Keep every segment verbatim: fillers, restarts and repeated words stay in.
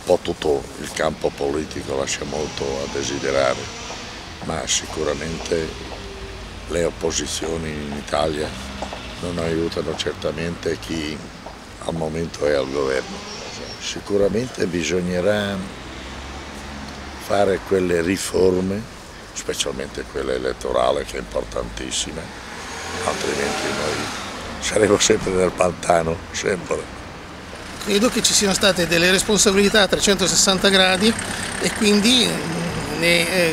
po' tutto il campo politico lascia molto a desiderare, ma sicuramente le opposizioni in Italia non aiutano certamente chi al momento è al governo. Sicuramente bisognerà fare quelle riforme, specialmente quella elettorale che è importantissima, altrimenti noi saremo sempre nel pantano, sempre. Credo che ci siano state delle responsabilità a trecentosessanta gradi e quindi ne, eh,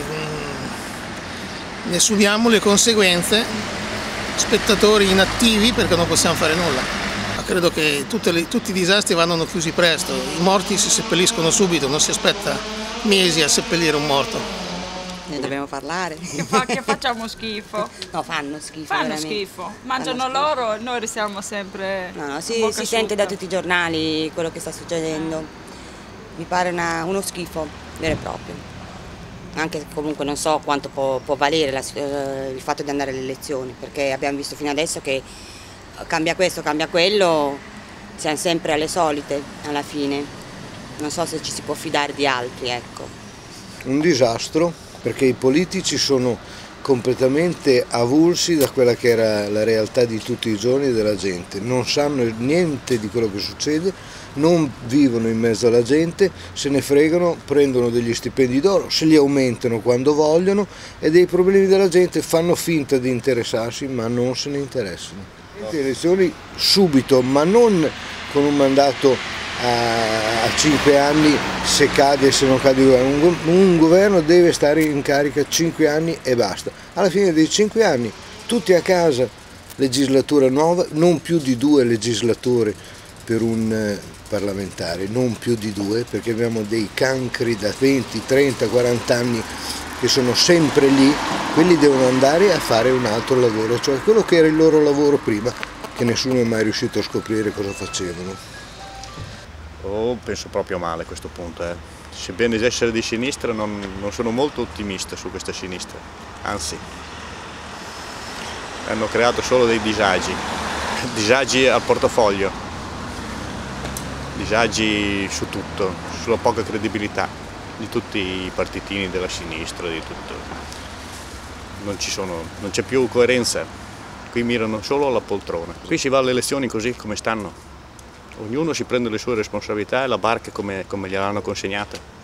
ne subiamo le conseguenze, spettatori inattivi perché non possiamo fare nulla. Ma credo che tutte le, tutti i disastri vanno chiusi presto, i morti si seppelliscono subito, non si aspetta mesi a seppellire un morto. Ne dobbiamo parlare. Che, fa, che facciamo schifo. No, fanno schifo. Fanno veramente. schifo. Mangiano fanno loro e noi restiamo sempre. No, no, si, si sente da tutti i giornali quello che sta succedendo. Mi pare una, uno schifo vero e proprio. Anche se comunque non so quanto può, può valere la, eh, il fatto di andare alle elezioni, perché abbiamo visto fino adesso che cambia questo, cambia quello, siamo sempre alle solite alla fine. Non so se ci si può fidare di altri, ecco. Un disastro, perché i politici sono completamente avulsi da quella che era la realtà di tutti i giorni della gente, non sanno niente di quello che succede, non vivono in mezzo alla gente, se ne fregano, prendono degli stipendi d'oro, se li aumentano quando vogliono e dei problemi della gente fanno finta di interessarsi ma non se ne interessano. Le elezioni subito, ma non con un mandato a cinque anni se cade e se non cade il governo. Un, un governo deve stare in carica cinque anni e basta. Alla fine dei cinque anni tutti a casa, legislatura nuova, non più di due legislature per un eh, parlamentare, non più di due, perché abbiamo dei cancri da venti, trenta, quaranta anni che sono sempre lì, quelli devono andare a fare un altro lavoro, cioè quello che era il loro lavoro prima, che nessuno è mai riuscito a scoprire cosa facevano. Oh, penso proprio male a questo punto. Eh. Sebbene essere di sinistra non, non sono molto ottimista su questa sinistra, anzi hanno creato solo dei disagi, disagi al portafoglio, disagi su tutto, sulla poca credibilità di tutti i partitini della sinistra, di tutto. Non ci sono, non c'è più coerenza, qui mirano solo alla poltrona. Qui si va alle elezioni così come stanno. Ognuno si prende le sue responsabilità e la barca come, come gliel'hanno consegnata.